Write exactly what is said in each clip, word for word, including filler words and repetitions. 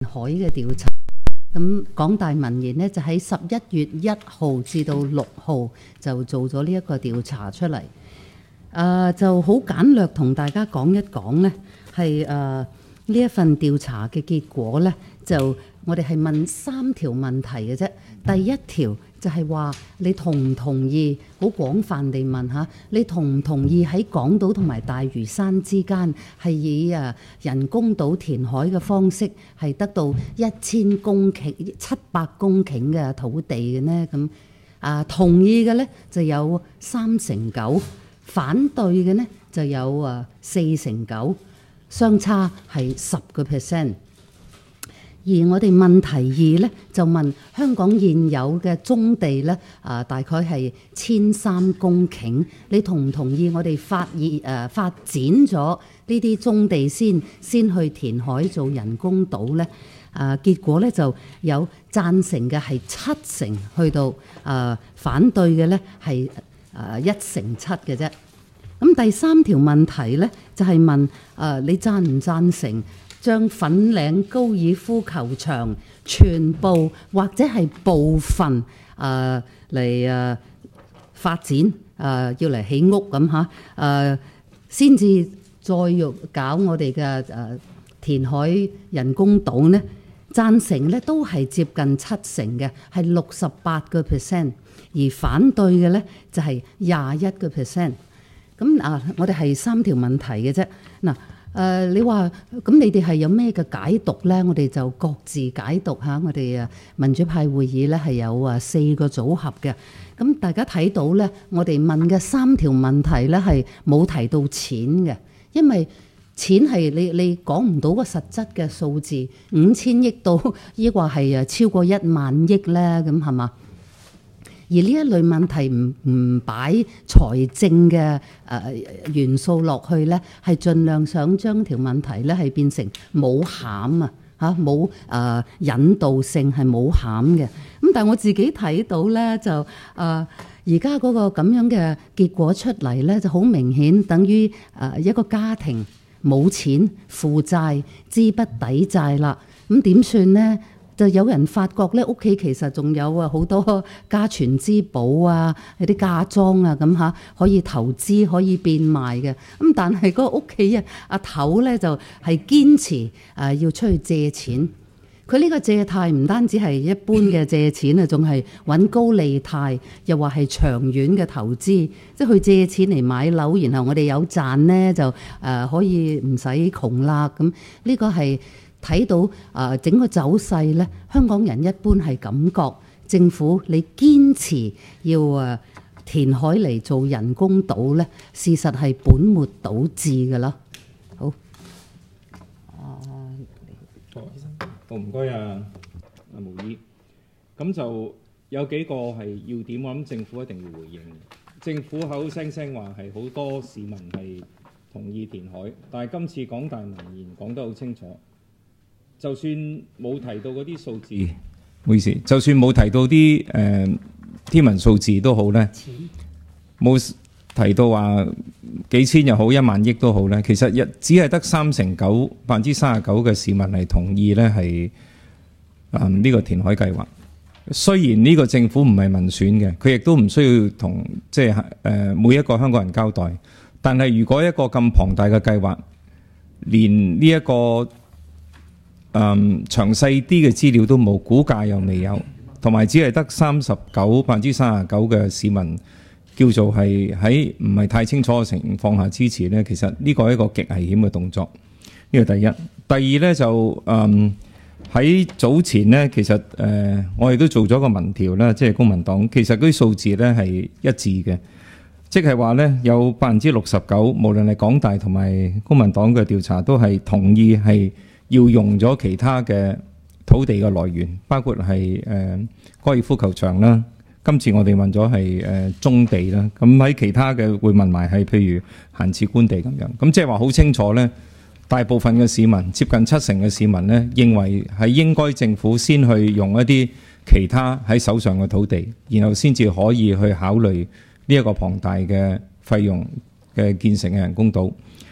海嘅調查。咁港大民研呢，就喺十一月一號至到六號就做咗呢一個調查出嚟。誒、呃、就好簡略同大家講一講呢，係誒呢一份調查嘅結果呢，就我哋係問三條問題嘅啫。第一條就係話你同唔同意，好廣泛地問下，你同唔同意喺港島同埋大嶼山之間係以誒人工島填海嘅方式係得到一千公頃、七百公頃嘅土地嘅呢？咁啊，同意嘅呢就有三成九，反對嘅呢就有誒四成九，相差係十個 percent。而我哋問題二呢，就問香港現有嘅棕地呢，啊大概係千三公頃，你同唔同意我哋發熱誒、啊、發展咗呢啲棕地先，先去填海做人工島呢？啊結果呢就有贊成嘅係七成，去到啊反對嘅呢係誒一成七嘅啫。咁第三條問題呢，就係、是、問誒、啊、你贊唔贊成將粉嶺高爾夫球場全部或者係部分誒嚟誒發展誒、呃、要嚟起屋咁嚇誒，先、呃、至再要搞我哋嘅誒填海人工島呢？贊成咧都係接近七成嘅，係六十八個 percent， 而反對嘅咧就係廿一個 percent。咁啊，我哋係三條問題嘅啫。嗱。誒、呃，你話咁你哋係有咩嘅解讀咧？我哋就各自解讀下。我哋啊民主派會議咧係有啊四個組合嘅。咁大家睇到咧，我哋問嘅三條問題咧係冇提到錢嘅，因為錢係你你講唔到個實質嘅數字，五千億到抑或係啊超過一萬億咧，咁係嘛？而呢一類問題唔唔擺財政嘅誒元素落去咧，係盡量想將條問題咧係變成冇餡啊嚇，冇誒引導性係冇餡嘅。咁但係我自己睇到咧就誒而家嗰個咁樣嘅結果出嚟咧，就好明顯等於誒一個家庭冇錢負債資不抵債啦。咁點算咧？就有人發覺咧，屋企其實仲有啊好多家傳之寶啊，有啲嫁妝啊咁嚇，可以投資可以變賣嘅。咁但係嗰個屋企啊阿頭咧就係堅持誒要出去借錢。佢呢個借貸唔單止係一般嘅借錢啊，仲係揾高利貸，又話係長遠嘅投資，即係去借錢嚟買樓，然後我哋有賺咧就誒可以唔使窮啦。咁呢個係。睇到啊，整個走勢咧，香港人一般係感覺政府你堅持要啊填海嚟做人工島咧，事實係本末倒置嘅啦。好，啊， 好，好唔該啊，阿毛姨。咁就有幾個係要點，我諗政府一定要回應。政府口聲聲話係好多市民係同意填海，但係今次港大民研講得好清楚。就算冇提到嗰啲數字，唔好意思，就算冇提到啲誒、呃、天文數字都好咧，冇提到話幾千又好一萬億都好咧，其實一只係得三成九百分之三十九嘅市民係同意咧係誒呢個填海計劃。雖然呢個政府唔係民選嘅，佢亦都唔需要同即係誒每一個香港人交代，但係如果一個咁龐大嘅計劃，連呢、這、一個嗯，詳細啲嘅資料都冇，估價又未有，同埋只係得三十九百分之三十九嘅市民叫做係喺唔係太清楚嘅情況下支持呢。其實呢個係一個極危險嘅動作。呢個第一，第二呢，就嗯喺早前呢，其實誒、呃、我哋都做咗個民調啦，即係公民黨，其實嗰啲數字呢係一致嘅，即係話呢，有百分之六十九，無論係港大同埋公民黨嘅調查都係同意係要用咗其他嘅土地嘅來源，包括係誒高爾夫球場啦。今次我哋問咗係誒棕地啦，咁喺其他嘅會問埋係譬如閒置官地咁樣。咁即係話好清楚呢，大部分嘅市民，接近七成嘅市民呢，認為係應該政府先去用一啲其他喺手上嘅土地，然後先至可以去考慮呢一個龐大嘅費用嘅建成嘅人工島。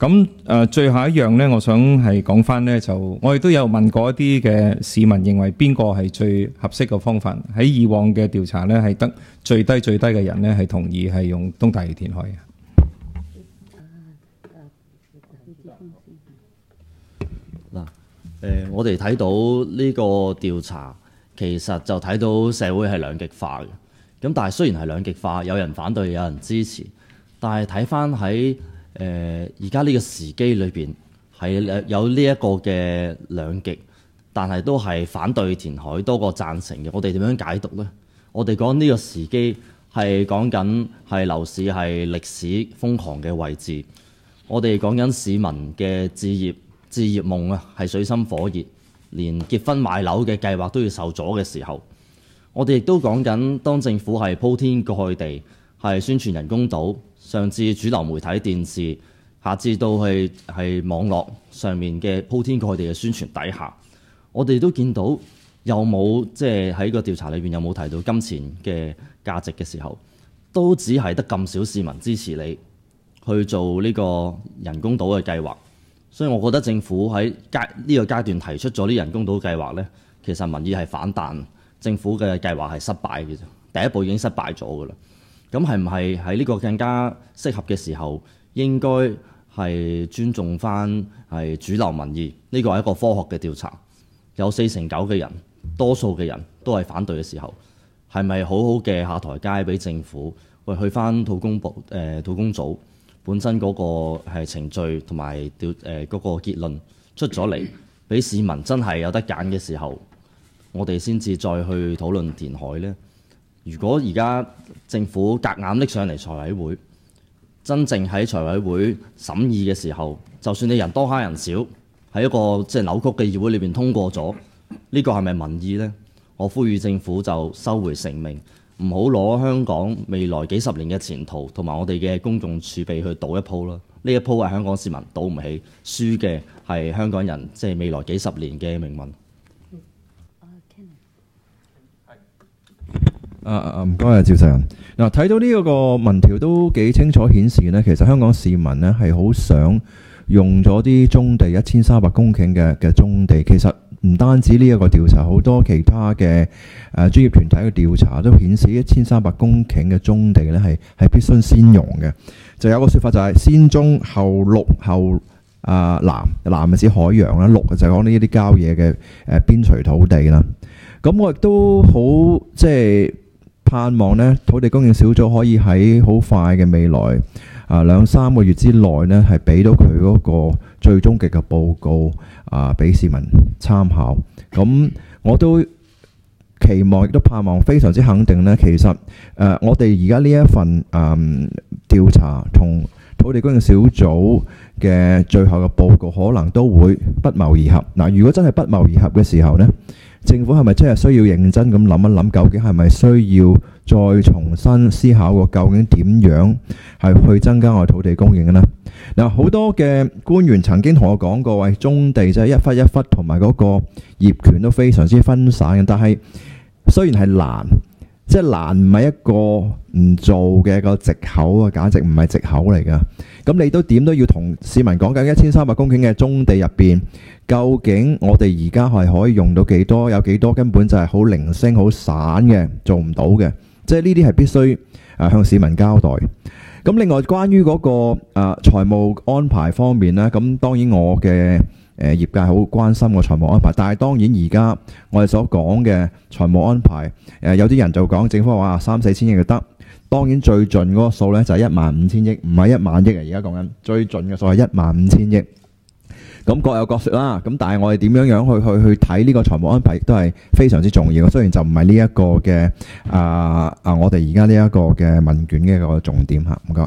咁誒、呃、最後一樣咧，我想係講翻咧，就我亦都有問過一啲嘅市民，認為邊個係最合適嘅方法？喺以往嘅調查咧，係得最低最低嘅人咧係同意係用東大嶼填海嘅。 嗱，誒，我哋睇到呢個調查，其實就睇到社會係兩極化嘅。咁但係雖然係兩極化，有人反對，有人支持，但係睇翻喺誒而家呢個時機裏邊，係有呢一個嘅兩極，但係都係反對填海多過贊成嘅。我哋點樣解讀呢？我哋講呢個時機係講緊係樓市係歷史瘋狂嘅位置，我哋講緊市民嘅置業置業夢啊，係水深火熱，連結婚買樓嘅計劃都要受阻嘅時候，我哋亦都講緊當政府係鋪天蓋地係宣傳人工島，上至主流媒體電視，下至到係係網絡上面嘅鋪天蓋地嘅宣傳底下，我哋都見到有冇即係喺個調查裏邊有冇提到金錢嘅價值嘅時候，都只係得咁少市民支持你去做呢個人工島嘅計劃。所以我覺得政府喺階呢個階段提出咗呢人工島計劃呢，其實民意係反彈，政府嘅計劃係失敗嘅啫，第一步已經失敗咗㗎啦。咁係唔係喺呢個更加適合嘅時候，應該係尊重翻係主流民意？呢個係一個科學嘅調查，有四成九嘅人，多數嘅人都係反對嘅時候，係咪好好嘅下台階俾政府，喂去翻土供部誒土供組本身嗰個係程序同埋調誒嗰個結論出咗嚟，俾市民真係有得揀嘅時候，我哋先至再去討論填海呢？如果而家政府夾硬拎上嚟財委會，真正喺財委會審議嘅時候，就算你人多蝦人少，喺一個即係扭曲嘅議會裏邊通過咗，呢個係咪民意呢？我呼籲政府就收回成命，唔好攞香港未來幾十年嘅前途同埋我哋嘅公共儲備去賭一鋪啦。呢一鋪係香港市民賭唔起，輸嘅係香港人即係未來幾十年嘅命運。 啊啊唔該啊，趙世仁。嗱，睇到呢一個民調都幾清楚顯示呢，其實香港市民呢係好想用咗啲棕地一千三百公頃嘅嘅棕地。其實唔單止呢一個調查，好多其他嘅誒、呃、專業團體嘅調查都顯示一千三百公頃嘅棕地呢係係必須先用嘅。就有個説法就係先棕後綠後啊藍，藍係指海洋啦，綠就係講呢啲郊野嘅誒邊陲土地啦。咁我亦都好即係盼望呢土地供應小組可以喺好快嘅未來啊兩三個月之內呢，係俾到佢嗰個最終極嘅報告啊，俾市民參考。咁我都期望亦都盼望非常之肯定呢，其實誒、呃、我哋而家呢一份誒、嗯、調查同土地供應小組嘅最後嘅報告可能都會不謀而合。嗱，如果真係不謀而合嘅時候呢，政府係咪真係需要認真咁諗一諗，究竟係咪需要再重新思考過究竟點樣係去增加我土地供應嘅呢？嗱，好多嘅官員曾經同我講過，喂，棕地就係一忽一忽，同埋嗰個業權都非常之分散嘅。但係雖然係難，即係難唔係一個唔做嘅一個藉口啊，簡直唔係藉口嚟㗎。咁你都點都要同市民講緊一千三百公頃嘅棕地入邊，究竟我哋而家係可以用到幾多？有幾多根本就係好零星、好散嘅，做唔到嘅。即係呢啲係必須誒向市民交代。咁另外關於嗰個誒財務安排方面呢，咁當然我嘅誒業界好關心個財務安排，但係當然而家我哋所講嘅財務安排，誒有啲人就講政府話三四千億就得。當然最盡嗰個數呢就係一萬五千億，唔係一萬億啊！而家講緊最盡嘅數係一萬五千億。咁各有各説啦。咁但係我哋點樣樣去去去睇呢個財務安排，亦都係非常之重要。雖然就唔係呢一個嘅啊啊，我哋而家呢一個嘅問卷嘅一個重點嚇。唔該。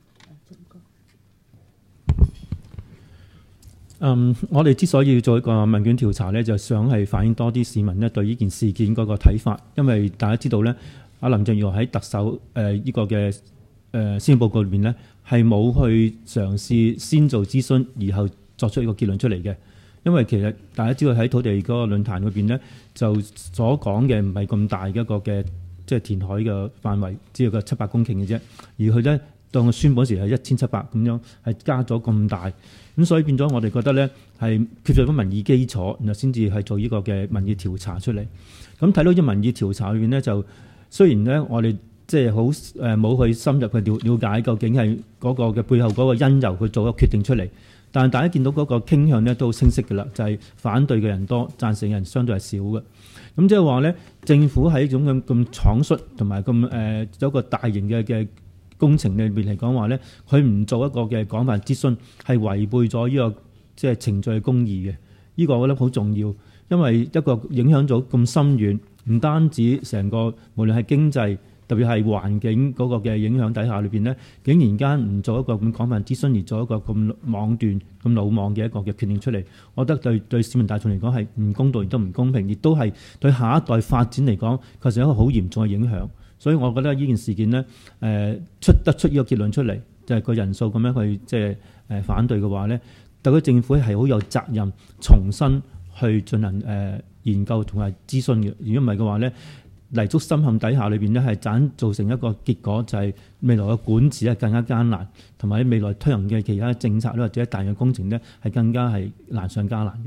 嗯，我哋之所以要做一個問卷調查呢，就想係反映多啲市民呢對呢件事件嗰個睇法。因為大家知道呢，阿林鄭月娥喺特首誒呢、呃這個嘅誒、呃、施政報告裏面呢，係冇去嘗試先做諮詢，然後作出一個結論出嚟嘅。因為其實大家知道喺土地嗰個論壇裏邊呢，就所講嘅唔係咁大嘅一個嘅即係填海嘅範圍，只有個七百公頃嘅啫。而佢呢當佢宣佈嗰時係一千七百咁樣，係加咗咁大，咁所以變咗我哋覺得咧係缺乏咗民意基礎，然後先至係做呢個嘅民意調查出嚟。咁睇到啲民意調查裏邊咧，就雖然咧我哋即係好誒冇去深入去了了解究竟係嗰個嘅背後嗰個因由去做一個決定出嚟，但係大家見到嗰個傾向咧都好清晰嘅啦，就係、是、反對嘅人多，贊成嘅人相對係少嘅。咁即係話咧，政府喺一種咁咁倉促同埋咁誒有一個大型嘅嘅工程裏邊嚟講話咧，佢唔做一個嘅廣泛諮詢，係違背咗呢、這個即係程序公義嘅。呢、這個我覺得好重要，因為一個影響咗咁深遠，唔單止成個無論係經濟，特別係環境嗰個嘅影響底下裏邊咧，竟然間唔做一個咁廣泛諮詢，而做一個咁妄斷、咁魯莽嘅一個嘅決定出嚟，我覺得對對市民大眾嚟講係唔公道，亦都唔公平，亦都係對下一代發展嚟講確實有一個好嚴重嘅影響。所以我覺得呢件事件呢，誒、呃、出得出呢個結論出嚟，就係、是、個人數咁樣去即係誒反對嘅話呢，特區政府係好有責任重新去進行誒、呃、研究同埋諮詢嘅。如果唔係嘅話呢，泥足深陷底下裏邊呢，係盞造成一個結果，就係未來嘅管治係更加艱難，同埋未來推行嘅其他政策咧或者大型工程呢，係更加係難上加難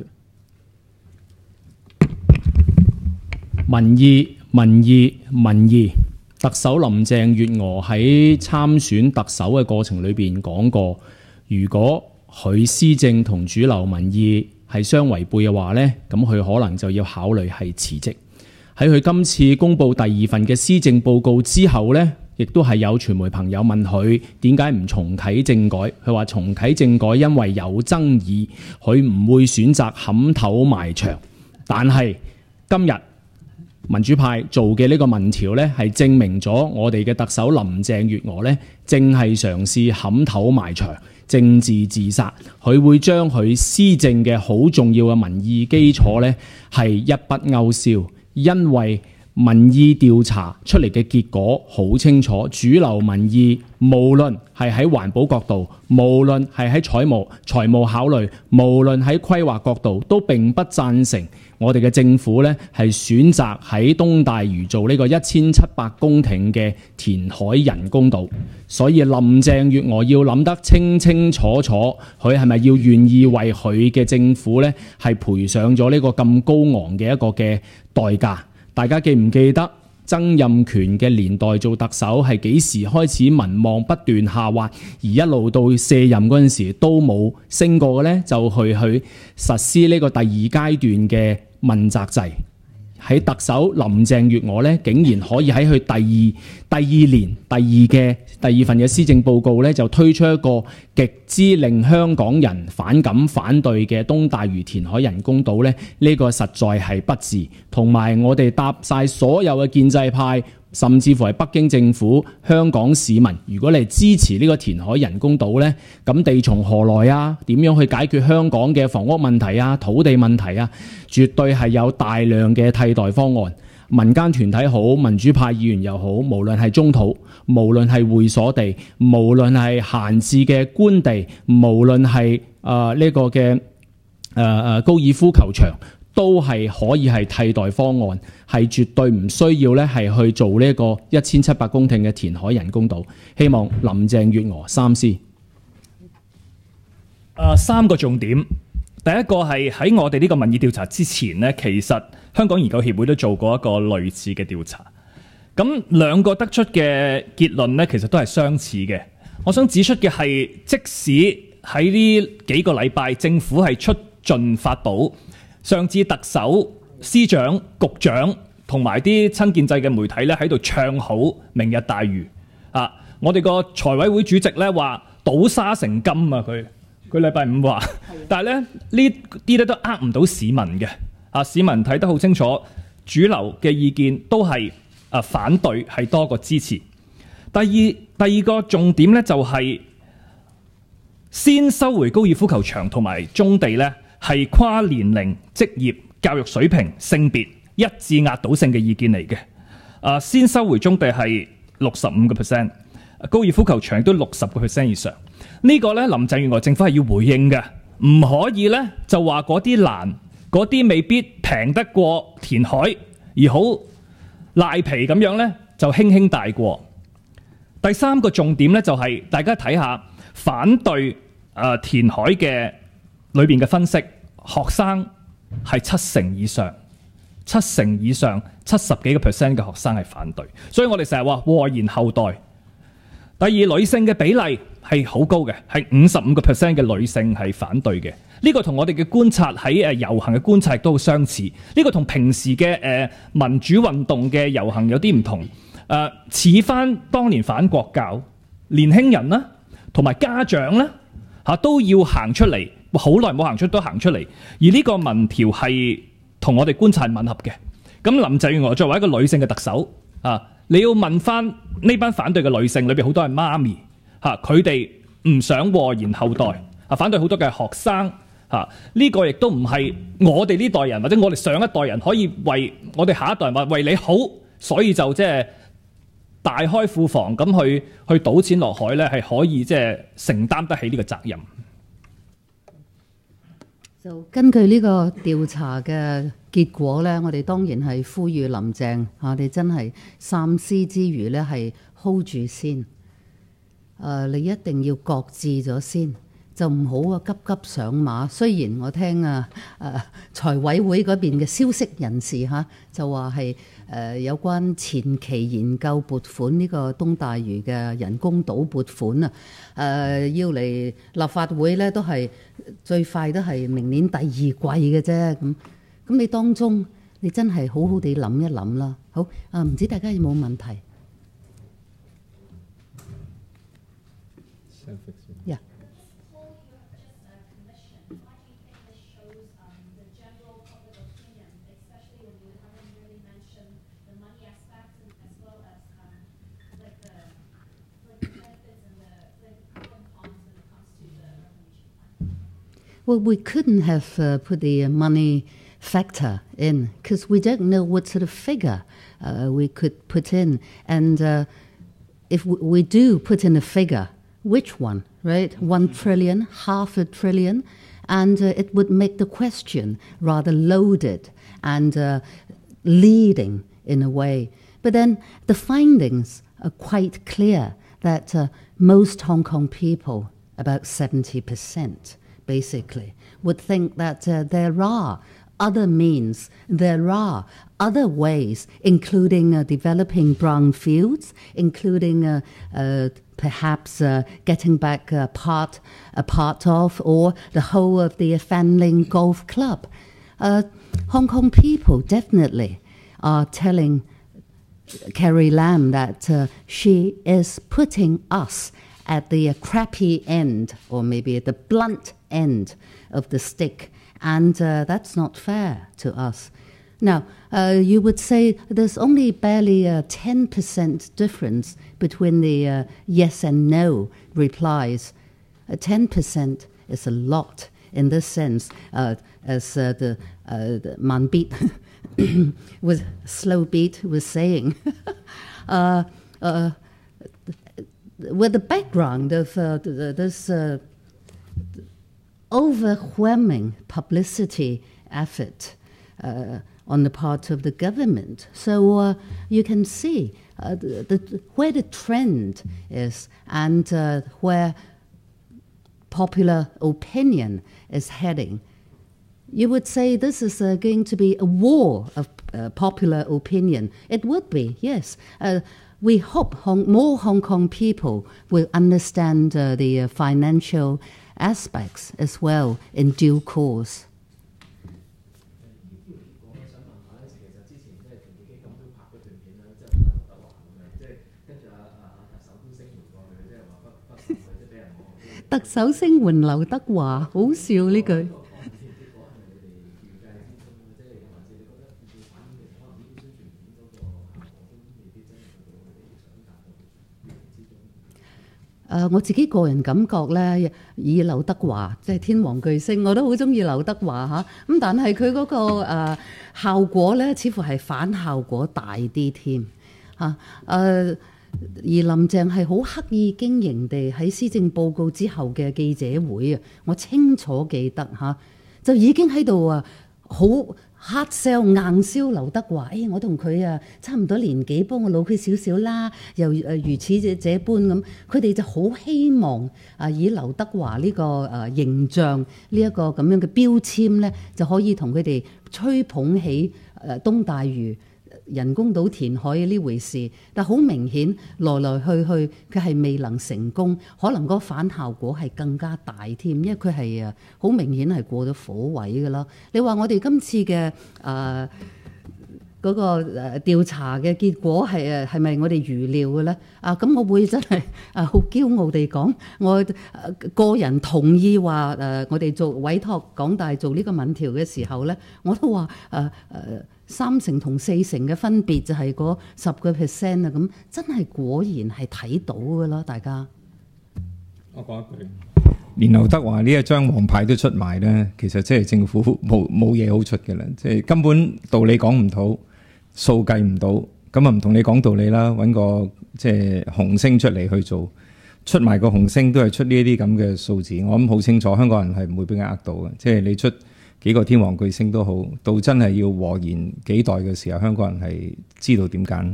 嘅。 民意、民意、民意。特首林鄭月娥喺參選特首嘅過程裏邊講過，如果佢施政同主流民意係相違背嘅話呢，咁佢可能就要考慮係辭職。喺佢今次公布第二份嘅施政報告之後呢，亦都係有傳媒朋友問佢點解唔重啟政改，佢話重啟政改因為有爭議，佢唔會選擇冚頭埋牆。但係今日民主派做嘅呢個民調呢，係證明咗我哋嘅特首林鄭月娥呢，正係嘗試冚頭埋牆、政治自殺。佢會將佢施政嘅好重要嘅民意基礎呢，係一筆勾銷，因為民意調查出嚟嘅結果好清楚，主流民意無論係喺環保角度，無論係喺財務財務考慮，無論喺規劃角度，都並不贊成我哋嘅政府呢係選擇喺東大嶼做呢個一千七百公頃嘅填海人工島。所以林鄭月娥要諗得清清楚楚，佢係咪要願意為佢嘅政府呢係賠上咗呢個咁高昂嘅一個嘅代價？大家記唔記得曾蔭權嘅年代做特首係幾時開始民望不斷下滑，而一路到卸任嗰陣時都冇升過嘅呢？就去去實施呢個第二階段嘅問責制。喺特首林鄭月娥呢，竟然可以喺佢第二第二年第二嘅第二份嘅施政報告呢，就推出一個極之令香港人反感反對嘅東大嶼填海人工島呢，呢、呢個實在係不智。同埋我哋答晒所有嘅建制派，甚至乎係北京政府、香港市民，如果你係支持呢個填海人工島呢，咁地從何來啊？點樣去解決香港嘅房屋問題啊、土地問題啊？絕對係有大量嘅替代方案。民間團體好，民主派議員又好，無論係棕土，無論係會所地，無論係閒置嘅官地，無論係誒呢個嘅誒誒高爾夫球場，都係可以係替代方案，係絕對唔需要咧係去做呢個一千七百公頃嘅填海人工島。希望林鄭月娥三思。誒、 呃、三個重點，第一個係喺我哋呢個民意調查之前呢，其實香港研究協會都做過一個類似嘅調查。咁兩個得出嘅結論呢，其實都係相似嘅。我想指出嘅係，即使喺呢幾個禮拜，政府係出盡法寶，上至特首、司長、局長同埋啲親建制嘅媒體咧喺度唱好明日大嶼啊！我哋個財委會主席咧話賭沙成金啊！佢佢禮拜五話，但係咧呢啲咧都呃唔到市民嘅啊！市民睇得好清楚，主流嘅意見都係啊反對係多過支持。第二第二個重點咧就係先收回高爾夫球場同埋棕地咧。係跨年齡、職業、教育水平、性別一致壓倒性嘅意見嚟嘅。啊，先收回棕地係六十五個 percent， 高爾夫球場都六十個 percent 以上。呢、呢個咧，林鄭月娥政府係要回應嘅，唔可以咧就話嗰啲難，嗰啲未必平得過填海，而好賴皮咁樣咧就輕輕帶過。 第三個重點咧就係、是、大家睇下反對誒、呃、填海嘅裏邊嘅分析，學生係七成以上，七成以上，七十幾個 percent 嘅學生係反對，所以我哋成日話禍延後代。第二，女性嘅比例係好高嘅，係五十五個 percent 嘅女性係反對嘅。呢、這個同我哋嘅觀察喺誒遊行嘅觀察亦都好相似。呢、這個同平時嘅誒、呃、民主運動嘅遊行有啲唔同。誒、呃、似翻當年反國教，年輕人啦，同埋家長啦嚇都要行出嚟，好耐冇行出都行出嚟。而呢個民調係同我哋觀察係吻合嘅。咁林鄭月娥作為一個女性嘅特首啊，你要問翻呢班反對嘅女性裏邊好多係媽咪嚇，佢哋唔想禍延後代啊，反對好多嘅學生嚇，呢、這個亦都唔係我哋呢代人或者我哋上一代人可以為我哋下一代人話為你好，所以就即係大開庫房咁去去賭錢落海咧，係可以即係承擔得起呢個責任。 就根據呢個調查嘅結果咧，我哋當然係呼籲林鄭嚇，你真係三思之餘咧，係 hold 住先。誒、呃，你一定要擱置咗先，就唔好啊急急上馬。雖然我聽啊誒財委會嗰邊嘅消息人士嚇、啊、就話係誒有關前期研究撥款呢個東大嶼嘅人工島撥款啊，誒、呃、要嚟立法會咧都係最快都係明年第二季嘅啫。咁咁你當中你真係好好地諗一諗啦。好啊，唔知大家有冇問題？Yeah. Well, we couldn't have uh, put the money factor in because we don't know what sort of figure uh, we could put in. And uh, if w- we do put in a figure, which one, right? One trillion, half a trillion, and uh, it would make the question rather loaded and uh, leading in a way. But then the findings are quite clear that uh, most Hong Kong people, about seventy percent, basically, would think that uh, there are other means, there are other ways, including uh, developing brownfields, including uh, uh, perhaps uh, getting back a part, a part of or the whole of the Fanling Golf Club. Uh, Hong Kong people definitely are telling Carrie Lam that uh, she is putting us at the uh, crappy end, or maybe at the blunt end of the stick, and uh, that's not fair to us. Now, uh, you would say there's only barely a ten percent difference between the uh, yes and no replies. Uh, ten percent is a lot in this sense, uh, as uh, the, uh, the Man Beat with slow beat was saying. uh, uh, with the background of uh, this uh, overwhelming publicity effort uh, on the part of the government. So uh, you can see uh, the, the, where the trend is and uh, where popular opinion is heading. You would say this is uh, going to be a war of uh, popular opinion. It would be, yes. Uh, we hope Hong- more Hong Kong people will understand uh, the uh, financial aspects as well in due course. "特首聲援劉德華"，好笑呢句。誒、呃、我自己個人感覺咧，以劉德華即係天王巨星，我都好中意劉德華嚇。咁但係佢嗰個、呃、效果咧，似乎係反效果大啲添嚇。誒、呃、而林鄭係好刻意經營地喺施政報告之後嘅記者會啊，我清楚記得嚇，就已經喺度啊好 hard sell 硬銷劉德華，誒、哎、我同佢啊差唔多年紀，幫我老佢少少啦，又誒如此這這般咁，佢哋就好希望啊以劉德華呢、這個誒、啊、形象呢一個咁樣嘅標籤咧，就可以同佢哋吹捧起誒、啊、東大嶼人工島填海呢回事，但好明顯來來去去佢係未能成功，可能嗰個反效果係更加大添，因為佢係啊好明顯係過咗火位㗎啦。你話我哋今次嘅誒嗰個誒調查嘅結果係誒係咪我哋預料嘅咧？啊咁我會真係誒好驕傲地講，我誒個人同意話誒我哋做委託港大做呢個民調嘅時候咧，我都話誒誒。三成同四成嘅分別就係嗰十個 percent 啊，咁真係果然係睇到㗎啦，大家。 我講一句，連劉德華呢一張黃牌都出埋咧，其實即係政府冇冇嘢好出嘅啦，即係根本道理講唔到，數計唔到，咁啊唔同你講道理啦，揾個即係紅星出嚟去做，出埋個紅星都係出呢一啲咁嘅數字，我諗好清楚，香港人係唔會俾佢呃到嘅，即係你出幾個天王巨星都好，到真係要和言幾代嘅時候，香港人係知道點揀。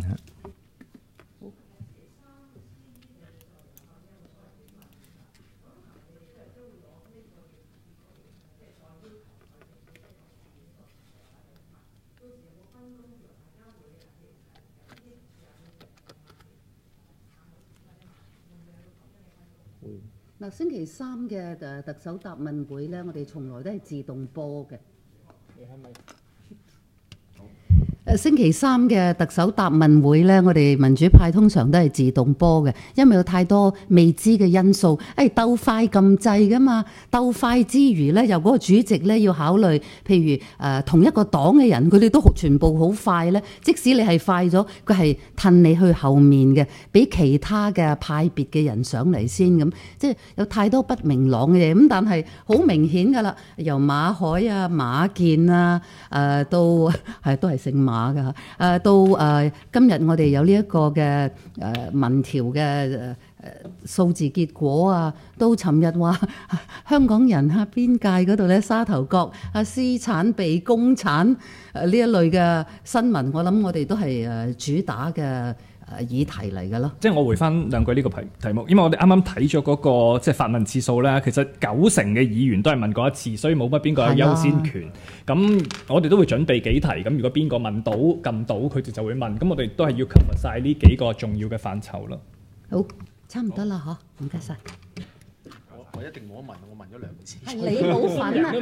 嗱，星期三嘅誒特首答問會咧，我哋從來都係自動播嘅。你係咪？誒星期三嘅特首答問會咧，我哋民主派通常都係自動播嘅，因為有太多未知嘅因素。誒、哎、鬥快撳掣噶嘛，鬥快之餘咧，由嗰個主席咧要考慮，譬如誒、呃、同一個黨嘅人，佢哋都全部好快咧。即使你係快咗，佢係褪你去後面嘅，俾其他嘅派別嘅人上嚟先咁，即係有太多不明朗嘅嘢。咁但係好明顯㗎啦，由馬海啊、馬建啊，誒、呃、到係都係姓馬。馬㗎誒到誒、呃、今日我哋有呢一個嘅誒、呃、民調嘅誒誒數字結果啊，到尋日話香港人喺邊界嗰度咧，沙頭角啊私產被公產誒呢、呃、一類嘅新聞，我諗我哋都係誒主打嘅誒議題嚟㗎咯。 即係我回翻兩句呢個題題目，因為我哋啱啱睇咗嗰個即係發問次數咧，其實九成嘅議員都係問過一次，所以冇乜邊個有優先權。咁、啊、我哋都會準備幾題，咁如果邊個問到撳到，佢哋就會問。咁我哋都係要 cover 晒呢幾個重要嘅範疇咯。 好，差唔多啦，嗬，唔該晒。 我我一定冇得問，我問咗兩次。 係你冇份啊！